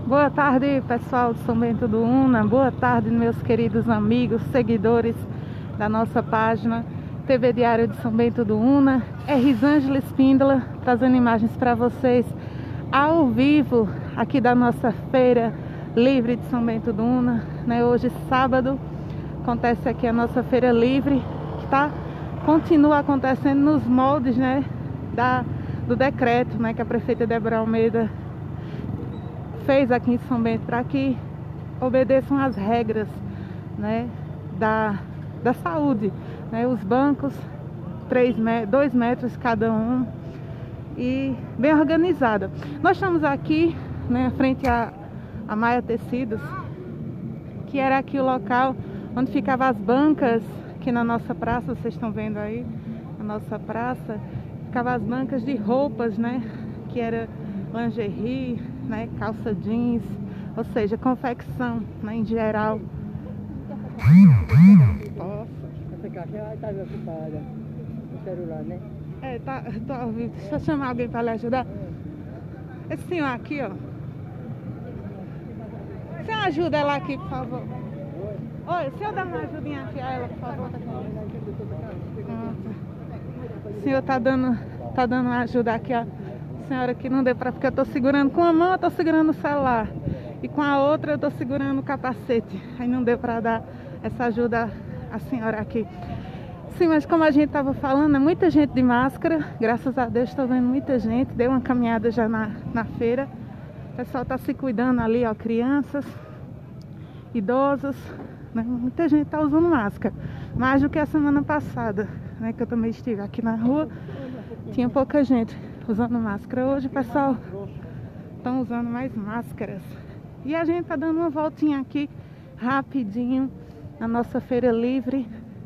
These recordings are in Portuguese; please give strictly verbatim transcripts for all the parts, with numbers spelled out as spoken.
Boa tarde, pessoal de São Bento do Una. Boa tarde, meus queridos amigos, seguidores da nossa página T V Diário de São Bento do Una. É Risângela Espíndola trazendo imagens para vocês ao vivo aqui da nossa Feira Livre de São Bento do Una, né? Hoje, sábado, acontece aqui a nossa Feira Livre, que tá, continua acontecendo nos moldes, né, da, do decreto, né, que a prefeita Débora Almeida fez aqui em São Bento, para que obedeçam as regras, né, da, da saúde, né? Os bancos, três, dois metros cada um, e bem organizada. Nós estamos aqui, né, frente a, a Maia Tecidos, que era aqui o local onde ficavam as bancas, aqui na nossa praça, vocês estão vendo aí, a nossa praça, ficavam as bancas de roupas, né, que era lingerie, né, calça jeans, ou seja, confecção, né, em geral. É, tá, tô ao vivo. Deixa eu chamar alguém para lhe ajudar. Esse senhor aqui, ó. Você ajuda ela aqui, por favor? Oi, o senhor dá uma ajudinha aqui a ela, por favor? O senhor tá dando, tá dando uma ajuda aqui, ó. Senhora, que não deu para, porque eu tô segurando com uma mão, eu tô segurando o celular, e com a outra eu tô segurando o capacete, aí não deu para dar essa ajuda à senhora aqui. Sim, mas como a gente tava falando, é muita gente de máscara, graças a Deus estou vendo muita gente, deu uma caminhada já na, na feira, o pessoal tá se cuidando ali, ó, crianças, idosos, né? Muita gente tá usando máscara, mais do que a semana passada, né, que eu também estive aqui na rua, tinha pouca gente usando máscara. Hoje o pessoal estão usando mais máscaras. E a gente tá dando uma voltinha aqui rapidinho na nossa feira livre.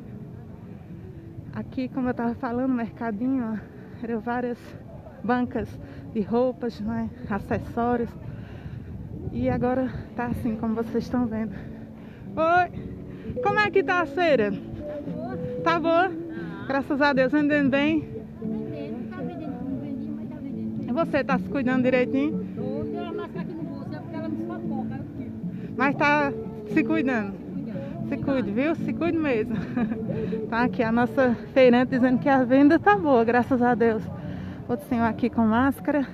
Aqui, como eu tava falando, mercadinho, ó, eram várias bancas de roupas, né, acessórios. E agora tá assim, como vocês estão vendo. Oi! Como é que tá a feira? Tá boa? Graças a Deus, andando bem? Você tá se cuidando direitinho? Eu tenho a máscara aqui no bolso, é porque ela me sufoca. Mas tá se cuidando? Se cuide, viu? Se cuide mesmo. Tá aqui a nossa feirante dizendo que a venda tá boa, graças a Deus. Outro senhor aqui com máscara.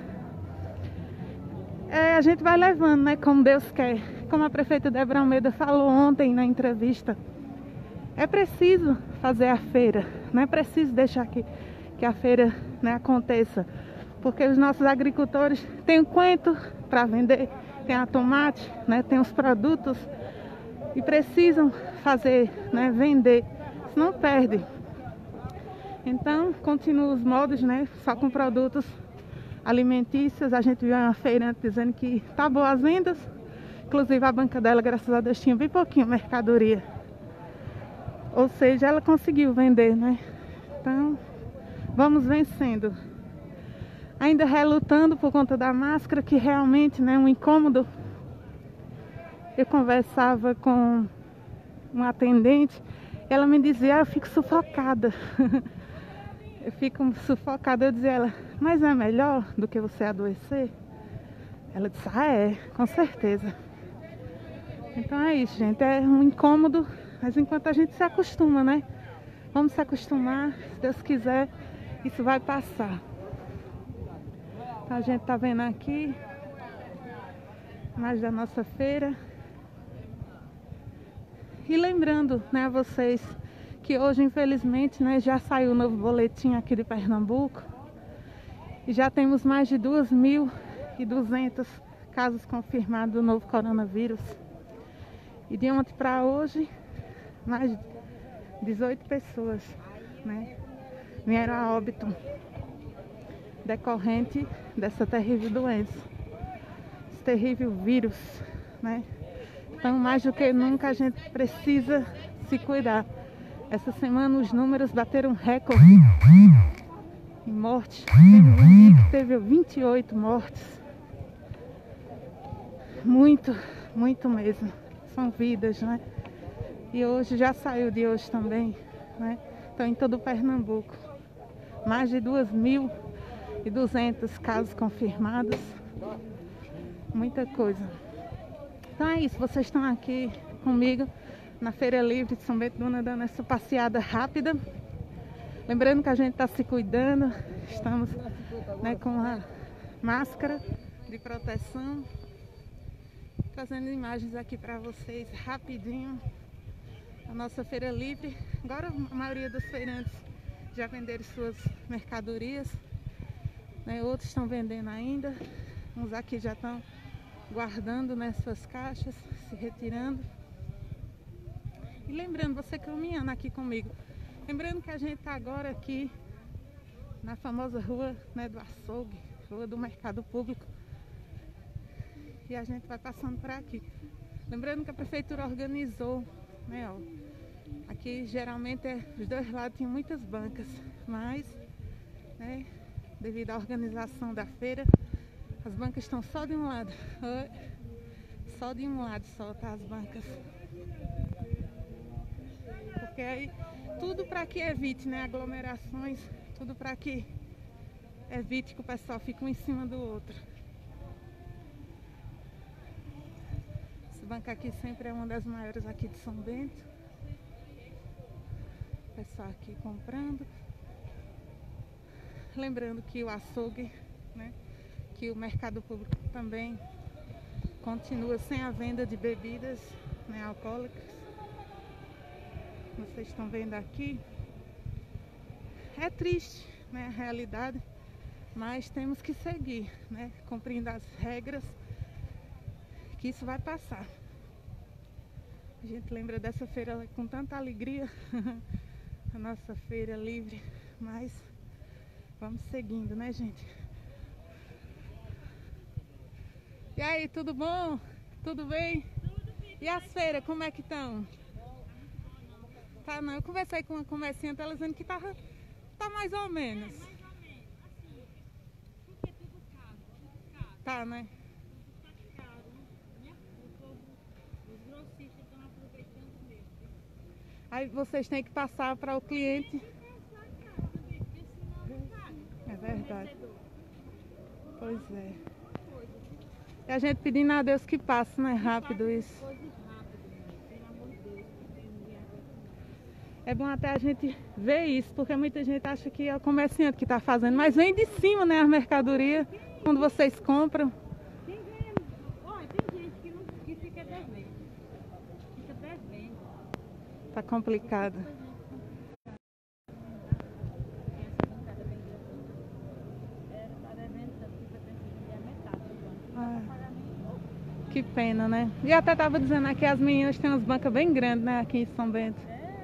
É, a gente vai levando, né? Como Deus quer. Como a prefeita Débora Almeida falou ontem na entrevista. É preciso fazer a feira. Não é preciso deixar que, que a feira, né, aconteça. Porque os nossos agricultores têm um coentro para vender, tem a tomate, né, tem os produtos e precisam fazer, né, vender, senão perde. Então, continuam os moldes, né, só com produtos alimentícios. A gente viu uma feirante dizendo que tá boa as vendas, inclusive a banca dela, graças a Deus, tinha bem pouquinho mercadoria. Ou seja, ela conseguiu vender, né? Então, vamos vencendo. Ainda relutando por conta da máscara, que realmente, né, um incômodo. Eu conversava com uma atendente, ela me dizia, ah, eu fico sufocada. Eu fico sufocada, eu dizia a ela, mas é melhor do que você adoecer? Ela disse, ah, é, com certeza. Então é isso, gente, é um incômodo, mas enquanto a gente se acostuma, né? Vamos se acostumar, se Deus quiser, isso vai passar. A gente tá vendo aqui mais da nossa feira. E lembrando, né, a vocês que hoje, infelizmente, né, já saiu o novo boletim aqui de Pernambuco. E já temos mais de duas mil e duzentos casos confirmados do novo coronavírus. E de ontem para hoje, mais de dezoito pessoas, né, vieram a óbito decorrente dessa terrível doença, esse terrível vírus, né? Então, mais do que nunca, a gente precisa se cuidar. Essa semana os números bateram recorde em mortes. Teve um dia que teve vinte e oito mortes. Muito, muito mesmo. São vidas, né? E hoje já saiu de hoje também, né? Então, em todo o Pernambuco, mais de duas mil e duzentos casos confirmados, muita coisa. Então é isso, vocês estão aqui comigo na Feira Livre de São Bento do Una, dando essa passeada rápida. Lembrando que a gente está se cuidando, estamos, né, com a máscara de proteção, trazendo imagens aqui para vocês rapidinho. A nossa Feira Livre, agora a maioria dos feirantes já venderam suas mercadorias, né, outros estão vendendo ainda, uns aqui já estão guardando, né, suas caixas, se retirando. E lembrando, você caminhando aqui comigo, lembrando que a gente está agora aqui na famosa rua, né, do açougue, rua do mercado público, e a gente vai passando por aqui. Lembrando que a prefeitura organizou, né, ó, aqui geralmente é, os dois lados tinham muitas bancas, mas, né, devido à organização da feira, as bancas estão só de um lado, só de um lado só tá as bancas. Porque aí tudo para que evite, né, aglomerações, tudo para que evite que o pessoal fique um em cima do outro. Essa banca aqui sempre é uma das maiores aqui de São Bento. O pessoal aqui comprando. Lembrando que o açougue, né, que o mercado público também continua sem a venda de bebidas, né, alcoólicas. Vocês estão vendo aqui. É triste, né, a realidade, mas temos que seguir, né, cumprindo as regras, que isso vai passar. A gente lembra dessa feira com tanta alegria, a nossa Feira Livre, mas vamos seguindo, né, gente? E aí, tudo bom? Tudo bem? E as feiras, como é que estão? Tá, não, eu conversei com uma comerciante, ela dizendo que tava, tá mais ou menos. É, mais ou menos, assim, porque tudo caro, tudo caro. Tá, né? Tudo tá caro, né? O povo, os grossistas estão aproveitando mesmo. Aí vocês têm que passar para o cliente. É verdade. Pois é. E a gente pedindo a Deus que passe, né? Rápido isso. É bom até a gente ver isso, porque muita gente acha que é o comerciante que está fazendo, mas vem de cima, né, as mercadorias, quando vocês compram. Quem ganha? Olha, tem gente que, não, que fica devendo. Fica devendo. Tá complicado. Ah, que pena, né? E até tava dizendo aqui, as meninas têm umas bancas bem grandes, né, aqui em São Bento.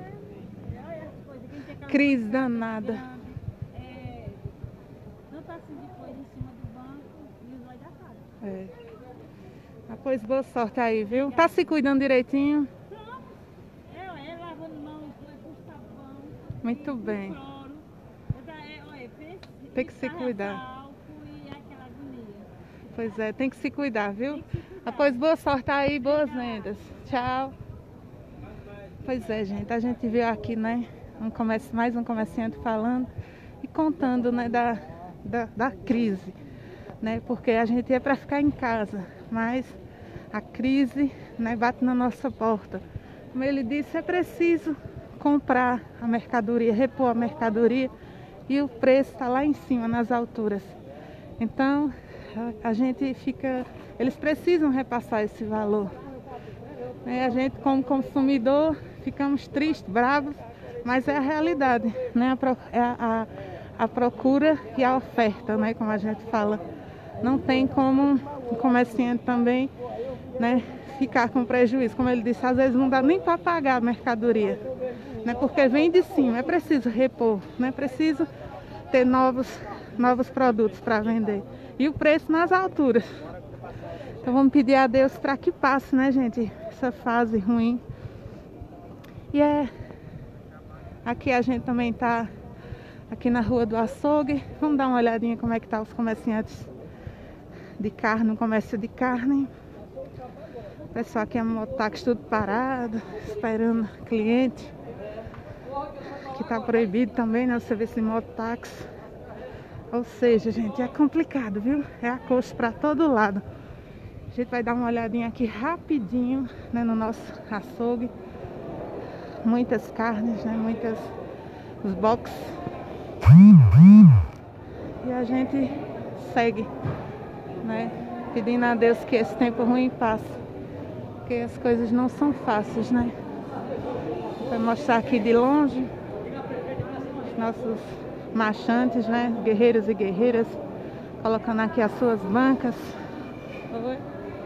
Crise danada. É, não tá assim de coisa em cima do banco e os olhos da cara. É. Ah, pois boa sorte aí, viu? Tá se cuidando direitinho? Pronto. É, é lavando mão com sabão. Muito bem. Cloro. É, olha, tem que se cuidar. E aquela agonia. Pois é, tem que se cuidar, viu? Tem que se cuidar. Ah, pois boa sorte aí, boas vendas. Tchau. Pois é, gente, a gente viu aqui, né? Um comércio, mais um comerciante falando e contando, né, da, da, da crise, né, porque a gente é para ficar em casa, mas a crise, né, bate na nossa porta. Como ele disse, é preciso comprar a mercadoria, repor a mercadoria e o preço está lá em cima, nas alturas. Então a, a gente fica, eles precisam repassar esse valor. E a gente, como consumidor, ficamos tristes, bravos, mas é a realidade, né? A, pro, é a, a, a procura e a oferta, né? Como a gente fala. Não tem como o comerciante também, né, ficar com prejuízo. Como ele disse, às vezes não dá nem para pagar a mercadoria, né? Porque vem de cima, é preciso repor, né? É preciso ter novos, novos produtos para vender. E o preço nas alturas. Então vamos pedir a Deus para que passe, né, gente, essa fase ruim. E é... Aqui a gente também tá aqui na Rua do Açougue. Vamos dar uma olhadinha como é que tá os comerciantes de carne, o comércio de carne. O pessoal aqui é mototáxi tudo parado, esperando cliente. Aqui tá proibido também, né, o serviço de mototáxi. Ou seja, gente, é complicado, viu? É acosto para todo lado. gente vai dar uma olhadinha aqui rapidinho, né, no nosso açougue. Muitas carnes, né, muitas os boxes. E a gente segue, né, pedindo a Deus que esse tempo ruim passe, porque as coisas não são fáceis, né? Vou mostrar aqui de longe os nossos marchantes, né, guerreiros e guerreiras, colocando aqui as suas bancas. Oi.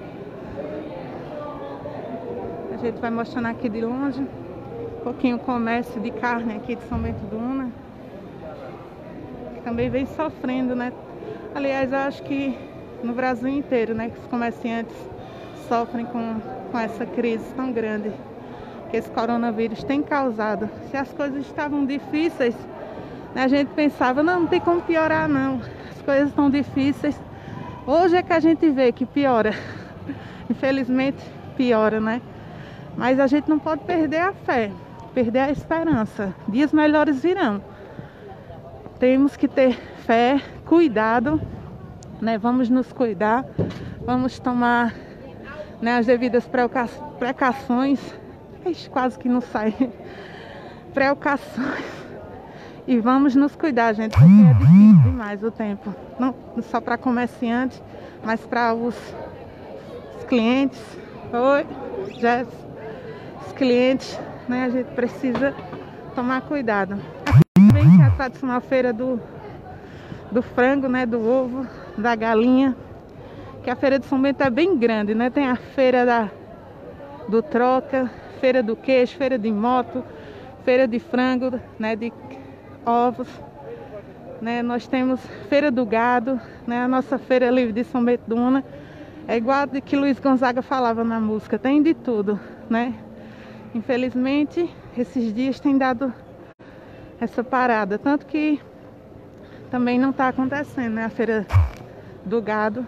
A gente vai mostrando aqui de longe um pouquinho o comércio de carne aqui de São Bento do Una, que também vem sofrendo, né? Aliás, eu acho que no Brasil inteiro, né, que os comerciantes sofrem com, com essa crise tão grande que esse coronavírus tem causado. Se as coisas estavam difíceis, né, a gente pensava, não, não tem como piorar não, as coisas estão difíceis. Hoje é que a gente vê que piora. Infelizmente piora, né? Mas a gente não pode perder a fé, perder a esperança. Dias melhores virão. Temos que ter fé, cuidado, né? Vamos nos cuidar, vamos tomar, né, as devidas precauções. Ixi, quase que não sai. Precauções. E vamos nos cuidar, gente, porque é difícil demais o tempo. Não só para comerciantes, mas para os, os clientes. Oi, Jess. Os clientes, né? A gente precisa tomar cuidado. Aqui também tem a tradicional feira do, do frango, né? Do ovo, da galinha. Que a feira de São Bento é bem grande, né? Tem a feira da, do troca, feira do queijo, feira de moto, feira de frango, né? De ovos, né? Nós temos feira do gado, né? A nossa feira livre de São Bento do Una é igual a que Luiz Gonzaga falava na música, tem de tudo, né? Infelizmente esses dias tem dado essa parada, tanto que também não está acontecendo, né? A feira do gado,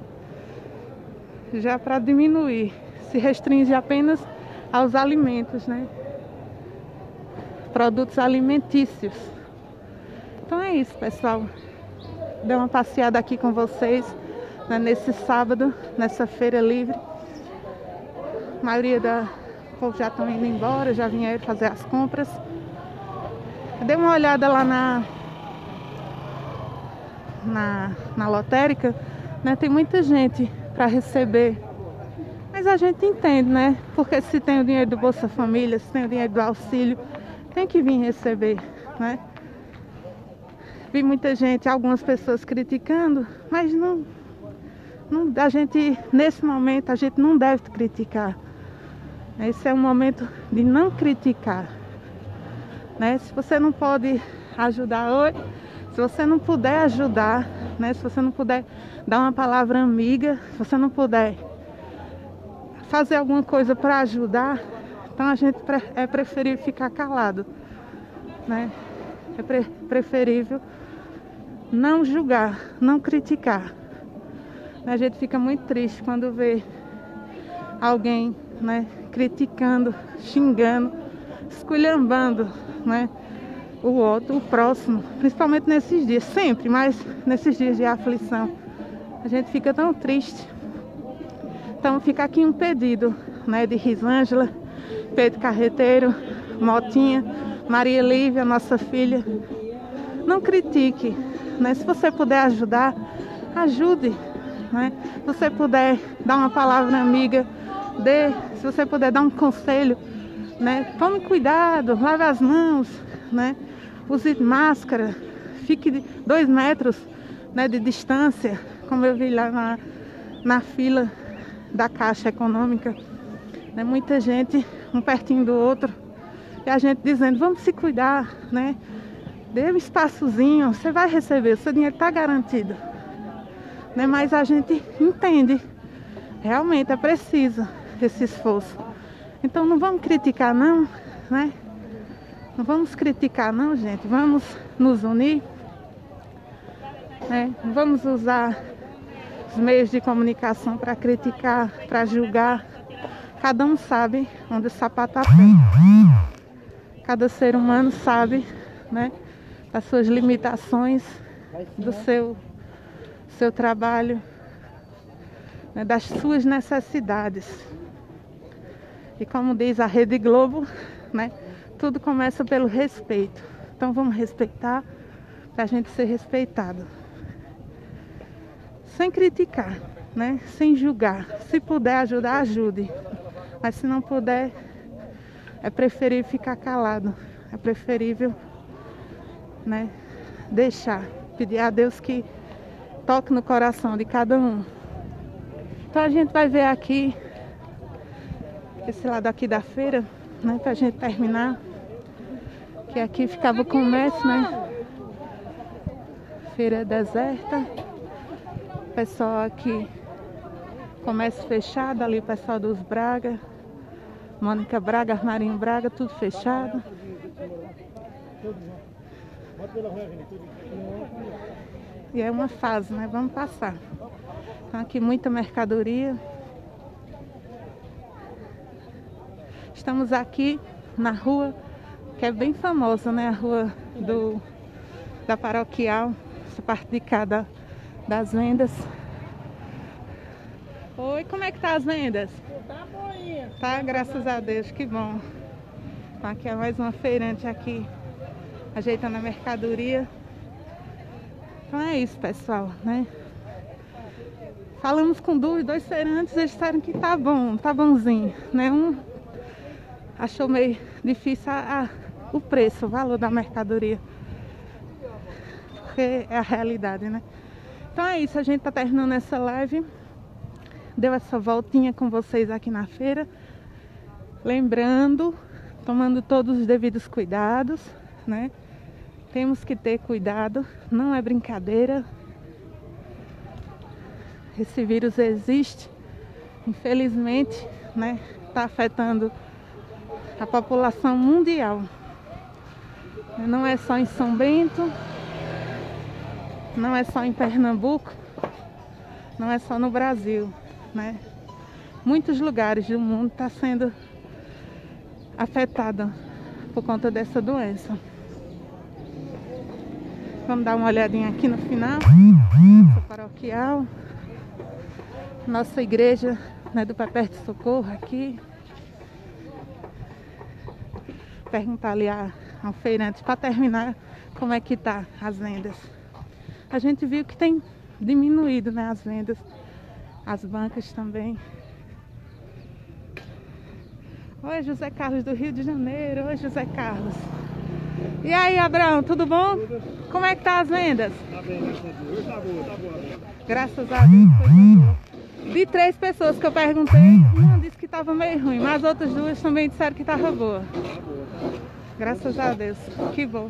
já para diminuir, se restringe apenas aos alimentos, né? Produtos alimentícios. Então é isso, pessoal. Dei uma passeada aqui com vocês, né, nesse sábado, nessa feira livre. A maioria do povo já estão indo embora, já vieram fazer as compras. Dei uma olhada lá na, na, na lotérica, né? Tem muita gente para receber. Mas a gente entende, né? Porque se tem o dinheiro do Bolsa Família, se tem o dinheiro do auxílio, tem que vir receber, né? Vi muita gente, algumas pessoas criticando, mas não, não, a gente, nesse momento, a gente não deve criticar. Esse é um momento de não criticar, né? Se você não pode ajudar hoje, se você não puder ajudar, né? Se você não puder dar uma palavra amiga, se você não puder fazer alguma coisa para ajudar, então a gente é preferível ficar calado, né? É pre preferível não julgar, não criticar. A gente fica muito triste quando vê alguém, né, criticando, xingando, esculhambando, né, o outro, o próximo, principalmente nesses dias, sempre, mas nesses dias de aflição. A gente fica tão triste. Então fica aqui um pedido, né, de Risângela, Pedro Carreteiro, Motinha, Maria Lívia, nossa filha. Não critique, né? Se você puder ajudar, ajude, né? Se você puder dar uma palavra amiga, dê. Se você puder dar um conselho, né? Tome cuidado, lave as mãos, né? Use máscara, fique dois metros, né, de distância, como eu vi lá na, na fila da Caixa Econômica, né? Muita gente, um pertinho do outro, e a gente dizendo, vamos se cuidar, né? Dê um espaçozinho, você vai receber, o seu dinheiro está garantido, né? Mas a gente entende, realmente é preciso esse esforço. Então não vamos criticar não, né? Não vamos criticar não, gente. Vamos nos unir, né? Não vamos usar os meios de comunicação para criticar, para julgar. Cada um sabe onde o sapato aperta. Cada ser humano sabe, né, as suas limitações, do seu, seu trabalho, né, das suas necessidades. E como diz a Rede Globo, né, tudo começa pelo respeito. Então vamos respeitar para a gente ser respeitado. Sem criticar, né, sem julgar. Se puder ajudar, ajude. Mas se não puder, é preferível ficar calado. É preferível, né, deixar. Pedir a Deus que toque no coração de cada um. Então a gente vai ver aqui esse lado aqui da feira, né, pra gente terminar. Que aqui ficava o comércio, né? Feira deserta. Pessoal aqui, comércio fechado, ali o pessoal dos Braga, Mônica Braga, Armarinho Braga, tudo fechado. E é uma fase, né? Vamos passar. Então aqui muita mercadoria. Estamos aqui na rua, que é bem famosa, né? A rua do, da Paroquial, essa parte de cá da, das vendas. Oi, como é que tá as vendas? Tá boinha. Tá, graças a Deus, que bom. Então aqui é mais uma feirante aqui, ajeitando a mercadoria. Então é isso, pessoal, né? Falamos com dois, dois feirantes, eles disseram que tá bom, tá bonzinho, né? Um achou meio difícil a, a, o preço, o valor da mercadoria. Porque é a realidade, né? Então é isso, a gente tá terminando essa live. Deu essa voltinha com vocês aqui na feira. Lembrando, tomando todos os devidos cuidados, né? Temos que ter cuidado, não é brincadeira. Esse vírus existe, infelizmente, né? Tá afetando a população mundial. Não é só em São Bento, não é só em Pernambuco, não é só no Brasil, né? Muitos lugares do mundo estão sendo afetados por conta dessa doença. Vamos dar uma olhadinha aqui no final. Nossa paroquial, nossa igreja, né, do Pai Perto de Socorro aqui. Perguntar ali a, ao feirante para terminar como é que tá as vendas. A gente viu que tem diminuído, né, as vendas, as bancas também. Oi, José Carlos do Rio de Janeiro. Oi, José Carlos. E aí, Abraão, tudo bom? Tudo. Como é que tá as vendas? Tá bem, graças a Deus. Tá boa, tá boa. Graças a Deus, foi boa. De três pessoas que eu perguntei, uma disse que estava meio ruim, mas as outras duas também disseram que estava boa. Graças a Deus, que bom.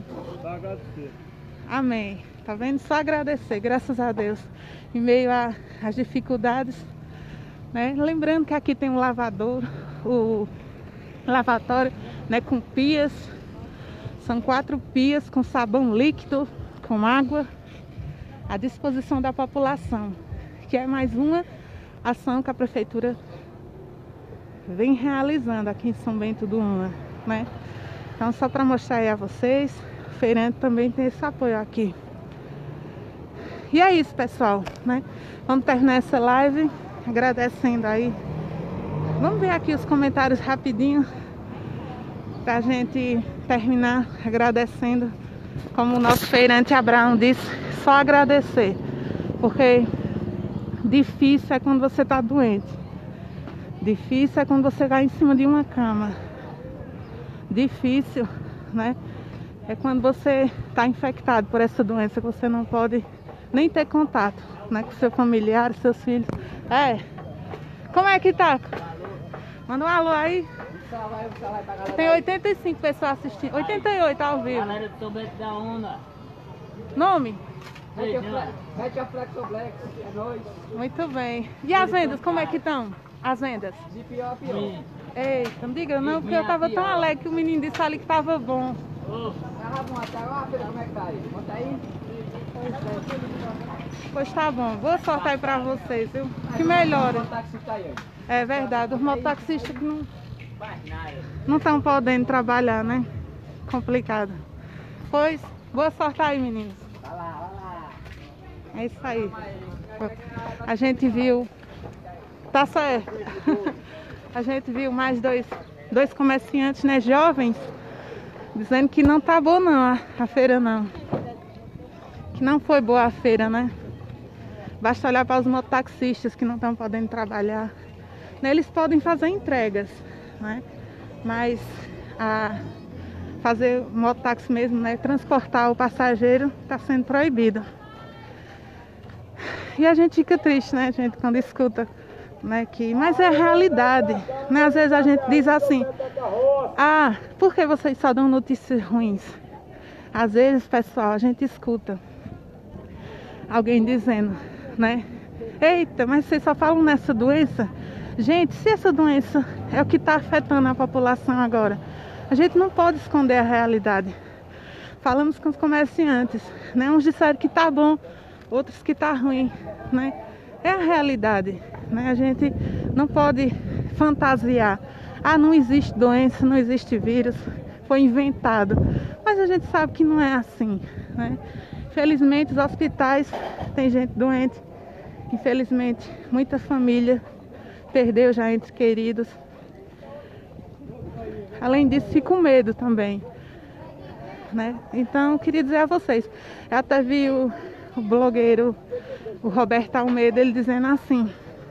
Amém. Tá vendo? Só agradecer, graças a Deus. Em meio às dificuldades, né? Lembrando que aqui tem um lavador, o lavatório, né, com pias. São quatro pias com sabão líquido, com água, à disposição da população. Que é mais uma ação que a prefeitura vem realizando aqui em São Bento do Una, né? Então, só para mostrar aí a vocês, o feirante também tem esse apoio aqui. E é isso, pessoal, né? Vamos terminar essa live agradecendo aí. Vamos ver aqui os comentários rapidinho pra gente terminar agradecendo. Como o nosso feirante Abraão disse, só agradecer, porque difícil é quando você está doente. Difícil é quando você vai em cima de uma cama. Difícil, né? É quando você está infectado por essa doença, que você não pode nem ter contato, né, com seu familiar, seus filhos. É. Como é que tá? Manda um alô aí. Tem oitenta e cinco pessoas assistindo. oitenta e oito ao vivo. Galera do São Bento da Una. Nome? Retroflexoblex, é nóis. Muito bem. E as vendas, como é que estão? As vendas? De pior a pior. Eita, não diga não, porque eu tava tão alegre que o menino disse ali que tava bom. Tava bom até agora, Pedro, como é que tá aí? Bota aí. Pois tá bom, boa sorte aí pra vocês, viu? Que melhore. aí. É verdade, os mototaxistas que não não estão podendo trabalhar, né? Complicado. Pois, boa sorte aí, meninos. Vai lá, vai lá. É isso aí. A gente viu Tá certo. A gente viu mais dois, dois comerciantes, né, jovens, dizendo que não tá boa não, a, a feira não. Que não foi boa a feira, né? Basta olhar para os mototaxistas que não estão podendo trabalhar. Eles podem fazer entregas, né? Mas a fazer mototáxi mesmo, né? Transportar o passageiro está sendo proibido. E a gente fica triste, né, gente, quando escuta, né, que... Mas é a realidade, né? Às vezes a gente diz assim, ah, por que vocês só dão notícias ruins? Às vezes, pessoal, a gente escuta alguém dizendo, né, eita, mas vocês só falam nessa doença? Gente, se essa doença é o que está afetando a população agora, a gente não pode esconder a realidade. Falamos com os comerciantes, né? Uns disseram que tá bom, outros que tá ruim, né? É a realidade, né? A gente não pode fantasiar. Ah, não existe doença, não existe vírus, foi inventado. Mas a gente sabe que não é assim, né? Infelizmente, os hospitais tem gente doente. Infelizmente, muita família perdeu já entes queridos. Além disso, fica com medo também, né? Então, eu queria dizer a vocês, eu até vi o, o blogueiro, o Roberto Almeida, ele dizendo assim,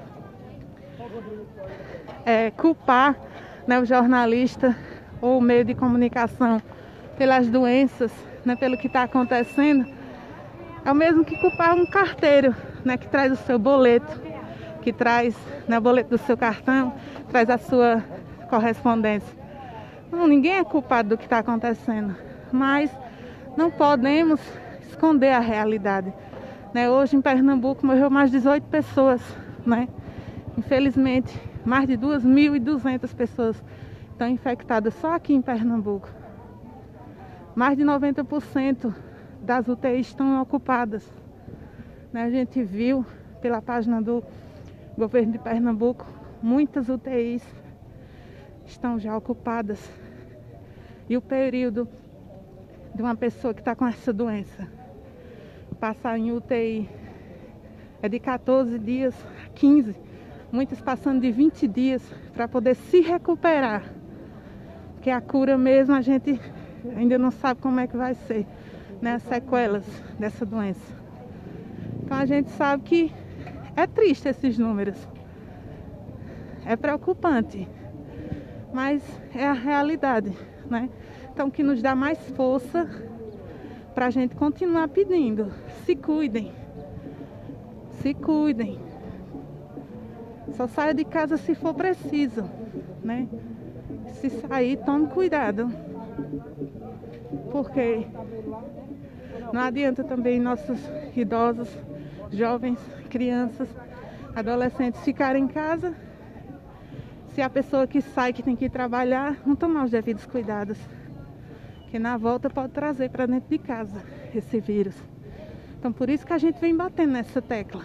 é, culpar, né, o jornalista ou o meio de comunicação pelas doenças, né, pelo que está acontecendo, é o mesmo que culpar um carteiro, né, que traz o seu boleto, que traz, né, o boleto do seu cartão, traz a sua correspondência. Não, ninguém é culpado do que está acontecendo, mas não podemos esconder a realidade, né? Hoje em Pernambuco morreu mais de dezoito pessoas, né? Infelizmente, mais de duas mil e duzentas pessoas estão infectadas só aqui em Pernambuco. Mais de noventa por cento das U T Is estão ocupadas, né? A gente viu pela página do governo de Pernambuco, muitas U T Is estão já ocupadas. E o período de uma pessoa que está com essa doença passar em U T I é de quatorze dias a quinze, muitas passando de vinte dias para poder se recuperar. Porque a cura mesmo a gente ainda não sabe como é que vai ser, né, as sequelas dessa doença. Então a gente sabe que é triste esses números, é preocupante, mas é a realidade, né? Então, o que nos dá mais força para a gente continuar pedindo, se cuidem, se cuidem. Só saia de casa se for preciso, né? Se sair, tome cuidado, porque não adianta também nossos idosos, jovens, crianças, adolescentes ficarem em casa se a pessoa que sai, que tem que ir trabalhar, não tomar os devidos cuidados, que na volta pode trazer para dentro de casa esse vírus. Então, por isso que a gente vem batendo nessa tecla.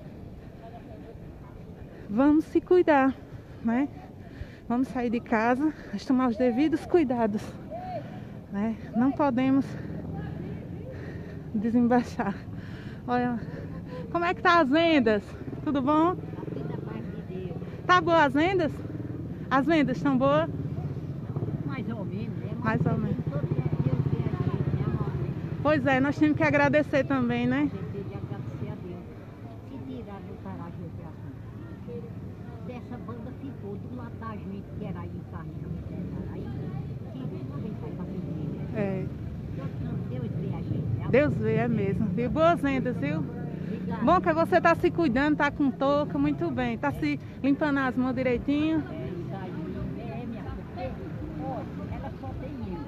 Vamos se cuidar, né? Vamos sair de casa, mas tomar os devidos cuidados, né? Não podemos desembaixar. Olha, como é que tá as vendas? Tudo bom? Tá boas as vendas? As vendas estão boas? Mais ou menos, né? Mais ou menos. Todo dia Deus vê a gente, né, mamãe? Pois é, nós temos que agradecer também, né? A gente tem que agradecer a Deus. Se tirar do paragem de operação, dessa banda ficou do lado da gente, que era aí em Carlinhos, aí, que quem vai fazer dinheiro? É. Deus vê a gente, né? Deus vê, é mesmo. Viu? Boas vendas, viu? Obrigada. Bom que você tá se cuidando, tá com touca, muito bem. Tá se limpando as mãos direitinho. É isso aí, é minha filha. Olha, ela só tem eu.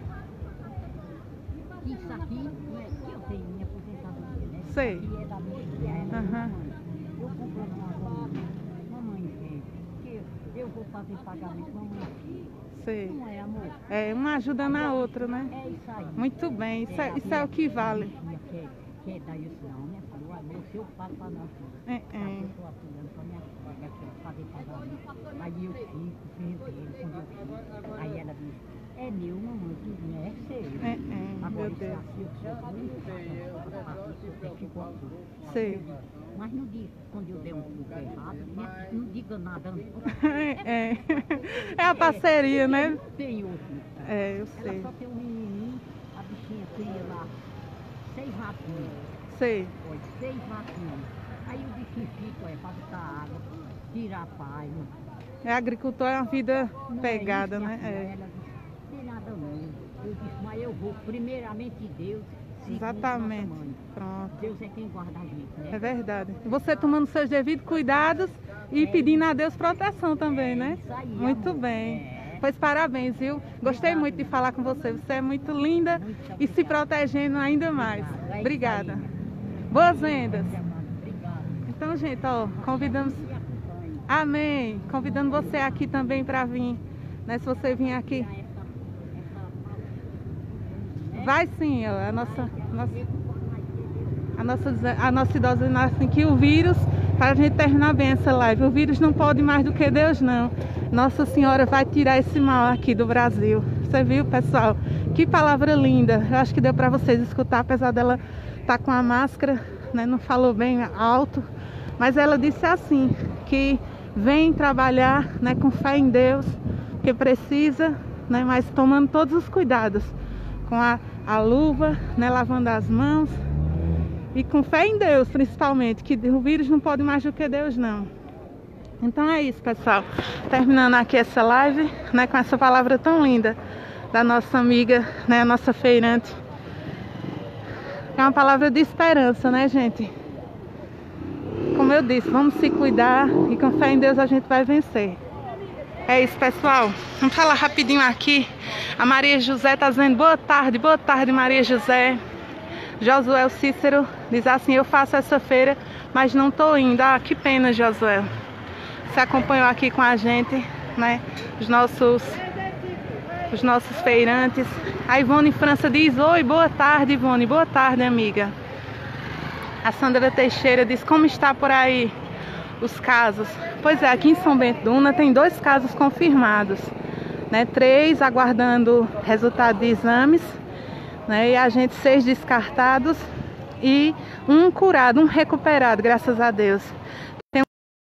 Isso aqui, não é que eu tenho minha aposentadoria, né? Sei. Isso aqui é da minha filha, é da minha Aham. mãe. Eu compro uma mamãe, mamãe, que eu vou fazer pagamento, mamãe. Sei. Não é, amor? É, uma ajuda na outra, né? É isso aí. Muito bem, isso é, isso é o que vale. Minha filha quer, quer dar isso não, né? Falou, amor, se eu pago pra nós. É, é. Eu estou apurando pra minha filha, minha filha fazer pagamento. Aí eu fico, penso, quando eu fico. Aí ela disse, É meu, mamãe, que é seu. É, é, Agora, meu isso é Deus. assim, eu sou muito você ficou aqui. Sei. Mas não diga, quando eu der um truque errado, né, não diga nada não. É, é. É a parceria, né? Não tem outro. É, eu Ela sei. só tem um menininho, a bichinha cria lá seis ratinhos. Sei. Olha, seis ratinhos. Aí o bichinho fica, olha, pra botar água, tirar a palha. É, agricultor é uma vida Não pegada, é isso, né? minha filha. É. Ela disse, tem nada não. Eu disse, mas eu vou primeiramente de Deus, segundo Exatamente. nossa mãe. Pronto. Deus é quem guarda a gente, né? É verdade. Você tomando seus devidos cuidados e pedindo a Deus proteção também, né? Isso aí, Muito amor. bem. É. Pois parabéns, viu? Gostei Obrigada, muito de minha falar com você. Você é muito linda Muito e se obrigada. protegendo ainda mais. Obrigada. É isso Obrigada. aí, minha Boas vendas. filha, mano. Obrigada. Então, gente, ó, convidamos. Me acompanhe. Amém. Convidando você aqui também para vir. Né? Se você vir aqui. Essa, essa, Vai sim, ó, a nossa, nossa, a nossa, a nossa idosa dizendo assim que o vírus, para a gente terminar bem essa live, o vírus não pode mais do que Deus, não. Nossa Senhora vai tirar esse mal aqui do Brasil. Você viu, pessoal? Que palavra linda. Eu acho que deu para vocês escutar, apesar dela estar com a máscara, né? Não falou bem alto, mas ela disse assim, que vem trabalhar, né, com fé em Deus, que precisa, né, mas tomando todos os cuidados, com a, a luva, né, lavando as mãos e com fé em Deus, principalmente, que o vírus não pode mais do que Deus, não. Então é isso, pessoal. Terminando aqui essa live, né, com essa palavra tão linda da nossa amiga, né, a nossa feirante. É uma palavra de esperança, né, gente? Como eu disse, vamos se cuidar e com fé em Deus a gente vai vencer. É isso, pessoal. Vamos falar rapidinho aqui. A Maria José está dizendo boa tarde, boa tarde, Maria José. Josué Cícero diz assim, eu faço essa feira, mas não estou indo. Ah, que pena, Josué. Você acompanhou aqui com a gente, né? Os nossos, os nossos feirantes. A Ivone França diz, oi, boa tarde, Ivone. Boa tarde, amiga. A Sandra Teixeira diz, como está por aí os casos? Pois é, aqui em São Bento do Una tem dois casos confirmados, né? Três aguardando resultado de exames, né? E a gente seis descartados e um curado, um recuperado, graças a Deus. Tem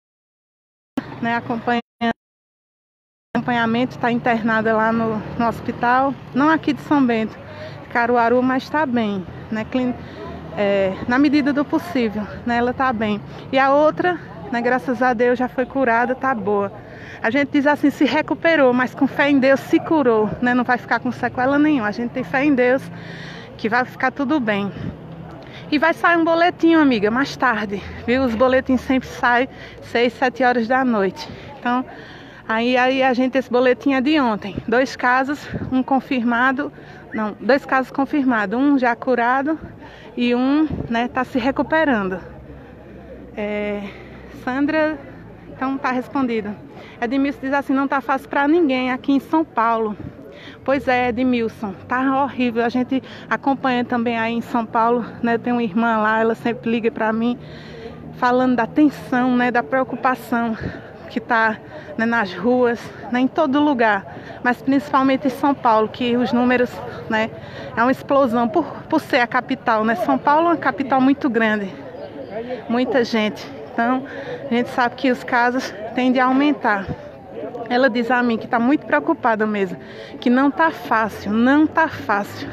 um, né, acompanhando, acompanhamento, está internada lá no, no hospital, não aqui de São Bento, Caruaru, mas está bem, né? Clín, é, na medida do possível, né? Ela está bem. E a outra, né, graças a Deus, já foi curada, tá boa. A gente diz assim, se recuperou, mas com fé em Deus se curou, né? Não vai ficar com sequela nenhuma. A gente tem fé em Deus que vai ficar tudo bem. E vai sair um boletim, amiga, mais tarde, viu? Os boletins sempre saem seis, sete horas da noite. Então, aí, aí a gente, esse boletim é de ontem. Dois casos, um confirmado, não, dois casos confirmados, um já curado e um, né, tá se recuperando. É... Sandra, então tá respondido. Edmilson diz assim, não tá fácil para ninguém aqui em São Paulo. Pois é, Edmilson, tá horrível. A gente acompanha também aí em São Paulo, né? Tem uma irmã lá, ela sempre liga para mim, falando da tensão, né? Da preocupação que tá, né, nas ruas, né, em todo lugar. Mas principalmente em São Paulo, que os números, né? É uma explosão por, por ser a capital, né? São Paulo é uma capital muito grande. Muita gente. Então, a gente sabe que os casos tendem a aumentar. Ela diz a mim que está muito preocupada mesmo, que não está fácil, não está fácil.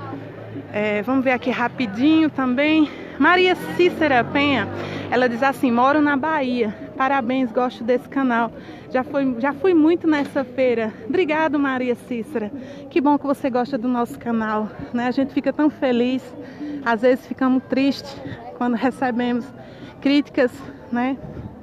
É, vamos ver aqui rapidinho também. Maria Cícera Penha, ela diz assim, moro na Bahia, parabéns, gosto desse canal. Já, foi, já fui muito nessa feira. Obrigado, Maria Cícera. Que bom que você gosta do nosso canal, né? A gente fica tão feliz, às vezes ficamos tristes quando recebemos críticas, né,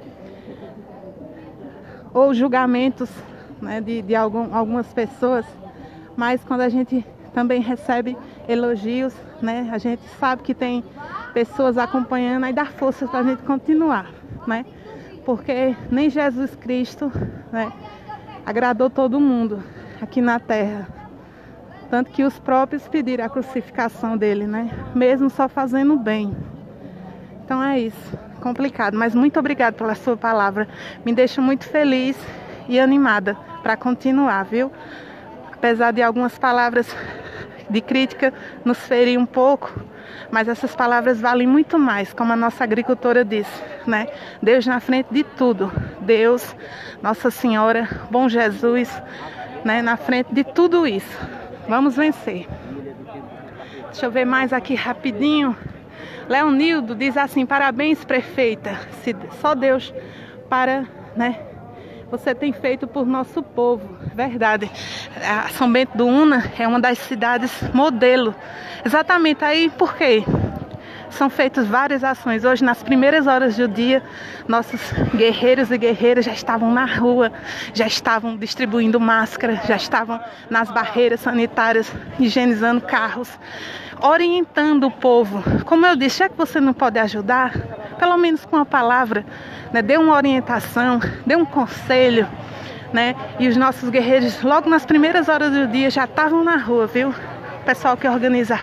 ou julgamentos, né, de, de algum, algumas pessoas, mas quando a gente também recebe elogios, né, a gente sabe que tem pessoas acompanhando, aí dá força para a gente continuar, né, porque nem Jesus Cristo, né, agradou todo mundo aqui na terra, tanto que os próprios pediram a crucificação dele, né, mesmo só fazendo bem. Então é isso, complicado, mas muito obrigada pela sua palavra. Me deixa muito feliz e animada para continuar, viu? apesar de algumas palavras de crítica nos ferir um pouco, mas essas palavras valem muito mais, como a nossa agricultora disse, né? Deus na frente de tudo. Deus, Nossa Senhora, Bom Jesus, né? Na frente de tudo isso. Vamos vencer. Deixa eu ver mais aqui rapidinho. Leonildo diz assim: parabéns, prefeita. Se só Deus para, né? Você tem feito por nosso povo. Verdade. A São Bento do Una é uma das cidades modelo. Exatamente. Aí por quê? São feitas várias ações. Hoje, nas primeiras horas do dia, nossos guerreiros e guerreiras já estavam na rua, já estavam distribuindo máscara, já estavam nas barreiras sanitárias, higienizando carros, orientando o povo. Como eu disse, já que você não pode ajudar, pelo menos com uma palavra, né, dê uma orientação, dê um conselho, né? E os nossos guerreiros, logo nas primeiras horas do dia, já estavam na rua, viu? O pessoal que organiza,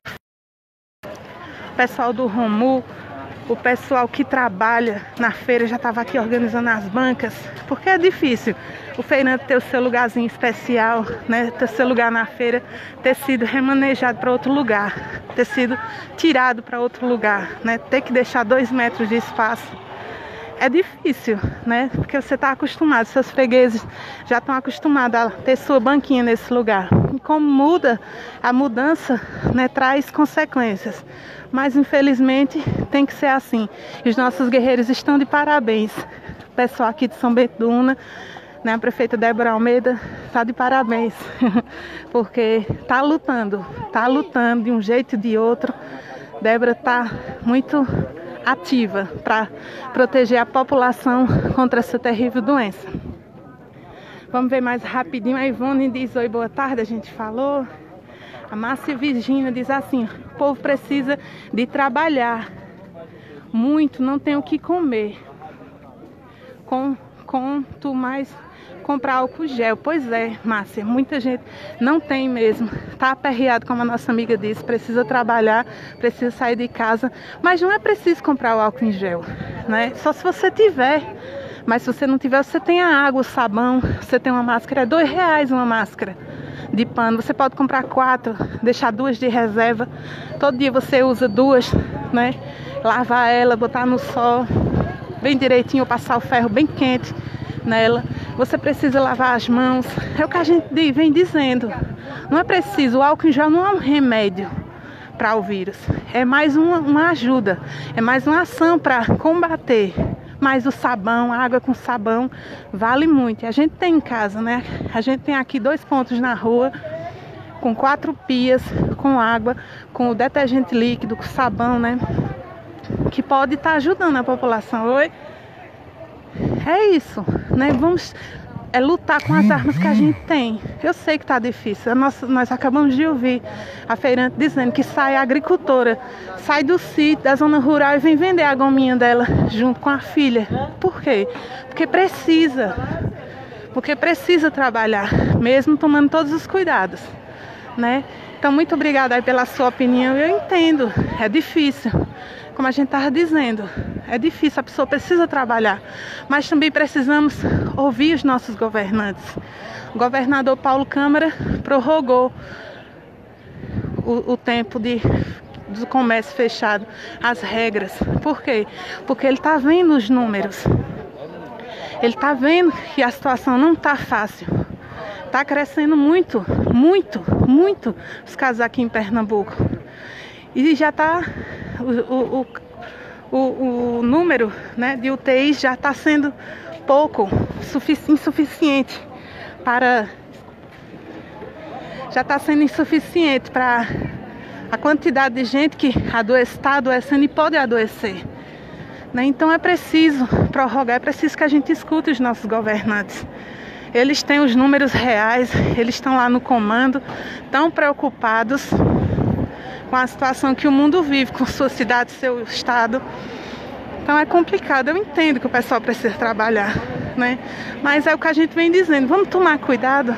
o pessoal do Romu, o pessoal que trabalha na feira já estava aqui organizando as bancas, porque é difícil o feirante ter o seu lugarzinho especial, né? Ter seu lugar na feira, ter sido remanejado para outro lugar, ter sido tirado para outro lugar, né? Ter que deixar dois metros de espaço. É difícil, né? Porque você está acostumado, seus fregueses já estão acostumados a ter sua banquinha nesse lugar. E como muda, a mudança, né, traz consequências. Mas infelizmente tem que ser assim. E os nossos guerreiros estão de parabéns. O pessoal aqui de São Bento do Una, né, a prefeita Débora Almeida está de parabéns. Porque está lutando, está lutando de um jeito e de outro. Débora está muito ativa para proteger a população contra essa terrível doença. Vamos ver mais rapidinho. A Ivone diz: oi, boa tarde, a gente falou. A Márcia Virgínia diz assim: o povo precisa de trabalhar muito, não tem o que comer. Com, quanto mais comprar álcool gel. Pois é, Márcia, muita gente não tem mesmo. Tá aperreado, como a nossa amiga disse, precisa trabalhar, precisa sair de casa, mas não é preciso comprar o álcool em gel, né? Só se você tiver. Mas se você não tiver, você tem a água, o sabão, você tem uma máscara, é dois reais uma máscara de pano. Você pode comprar quatro, deixar duas de reserva. Todo dia você usa duas, né? Lavar ela, botar no sol bem direitinho, passar o ferro bem quente nela. Você precisa lavar as mãos. É o que a gente vem dizendo. Não é preciso, o álcool em gel não é um remédio para o vírus. É mais uma, uma ajuda, é mais uma ação para combater. Mas o sabão, a água com sabão, vale muito. E a gente tem em casa, né? A gente tem aqui dois pontos na rua, com quatro pias, com água, com o detergente líquido, com sabão, né? Que pode estar ajudando a população. Oi? É isso, né? Vamos é, lutar com as armas que a gente tem. Eu sei que está difícil. Nós, nós acabamos de ouvir a feirante dizendo que sai a agricultora, sai do sítio, da zona rural e vem vender a gominha dela junto com a filha. Por quê? Porque precisa. Porque precisa trabalhar, mesmo tomando todos os cuidados, né? Então, muito obrigada aí pela sua opinião. Eu entendo, é difícil. Como a gente estava dizendo, é difícil, a pessoa precisa trabalhar, mas também precisamos ouvir os nossos governantes. O governador Paulo Câmara prorrogou o, o tempo de, do comércio fechado, as regras. Por quê? Porque ele está vendo os números, ele está vendo que a situação não está fácil. Está crescendo muito, muito, muito os casos aqui em Pernambuco. E já está, o, o, o, o número, né, de U T Is já está sendo pouco, sufici, insuficiente para... Já está sendo insuficiente para a quantidade de gente que adoece, está adoecendo e pode adoecer. Né? Então é preciso prorrogar, é preciso que a gente escute os nossos governantes. Eles têm os números reais, eles estão lá no comando, tão preocupados com a situação que o mundo vive, com sua cidade, seu estado. Então é complicado, eu entendo que o pessoal precisa trabalhar, né? Mas é o que a gente vem dizendo, vamos tomar cuidado,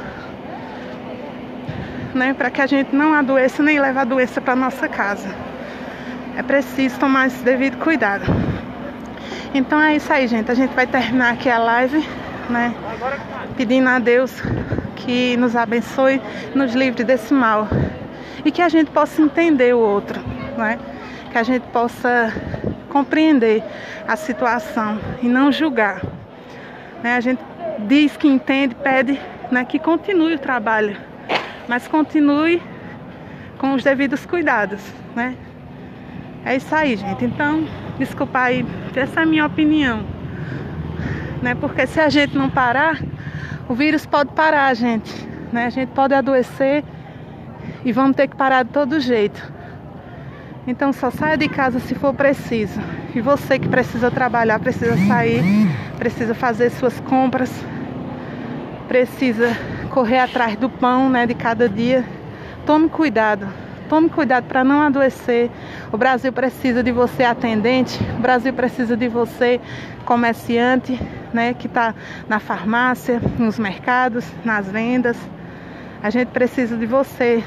né? Para que a gente não adoeça nem leve a doença para nossa casa. É preciso tomar esse devido cuidado. Então é isso aí, gente. A gente vai terminar aqui a live, né? Pedindo a Deus que nos abençoe, nos livre desse mal. E que a gente possa entender o outro, né? Que a gente possa compreender a situação e não julgar. Né? A gente diz que entende, pede, né, que continue o trabalho, mas continue com os devidos cuidados, né? É isso aí, gente. Então, desculpa aí, essa é a minha opinião, né? Porque se a gente não parar, o vírus pode parar, gente, né? A gente pode adoecer e vamos ter que parar de todo jeito. Então, só saia de casa se for preciso. E você que precisa trabalhar, precisa sair, precisa fazer suas compras, precisa correr atrás do pão, né, de cada dia. Tome cuidado. Tome cuidado para não adoecer. O Brasil precisa de você, atendente. O Brasil precisa de você, comerciante, né, que está na farmácia, nos mercados, nas vendas. A gente precisa de você,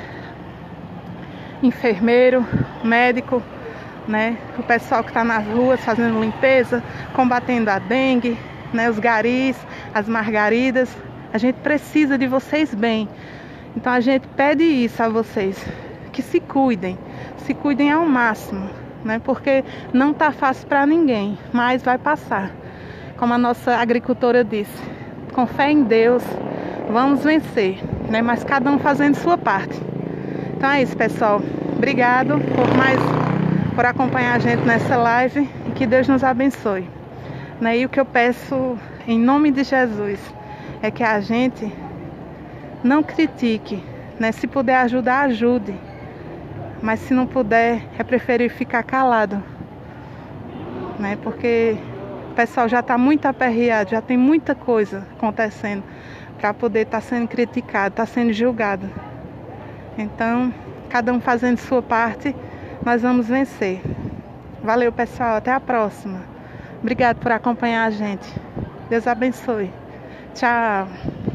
enfermeiro, médico, né, o pessoal que está nas ruas fazendo limpeza, combatendo a dengue, né, os garis, as margaridas. A gente precisa de vocês bem. Então a gente pede isso a vocês, que se cuidem, se cuidem ao máximo, né, porque não está fácil para ninguém, mas vai passar. Como a nossa agricultora disse, com fé em Deus, vamos vencer, né, mas cada um fazendo sua parte. Então é isso, pessoal. Obrigado por mais, por acompanhar a gente nessa live e que Deus nos abençoe. Né? E o que eu peço em nome de Jesus é que a gente não critique, né? Se puder ajudar, ajude. Mas se não puder, é preferir ficar calado, né? Porque o pessoal já está muito aperreado, já tem muita coisa acontecendo para poder estar tá sendo criticado, estar tá sendo julgado. Então, cada um fazendo sua parte, nós vamos vencer. Valeu, pessoal. Até a próxima. Obrigado por acompanhar a gente. Deus abençoe. Tchau.